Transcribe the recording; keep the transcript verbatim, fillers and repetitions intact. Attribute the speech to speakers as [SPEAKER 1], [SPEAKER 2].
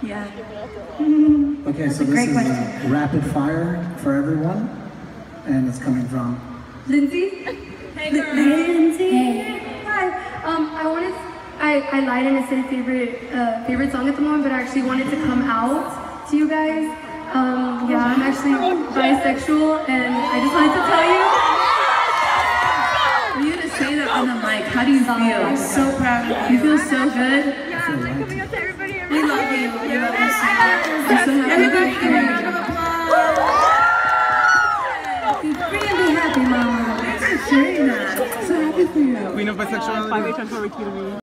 [SPEAKER 1] Yeah.
[SPEAKER 2] Okay, so this is a rapid fire for everyone, and it's coming from
[SPEAKER 3] Lindsay.
[SPEAKER 1] Hey, girl.
[SPEAKER 3] Hey, Lindsay. Hey. Hi. Um, I wanted. I I lied and I said favorite uh, favorite song at the moment, but I actually wanted to come out to you guys. Um, yeah, I'm actually bisexual, and I just wanted to tell you.
[SPEAKER 1] For you to say that on the mic, how do you feel? I'm so proud of you. You feel so good?
[SPEAKER 3] Yeah, I'm like coming up to everybody.
[SPEAKER 1] We love you. We love you so much. I'm so happy to be here.
[SPEAKER 3] Really happy, Mama.
[SPEAKER 1] Thanks for sharing that. So happy for you.
[SPEAKER 4] Queen of bisexuality.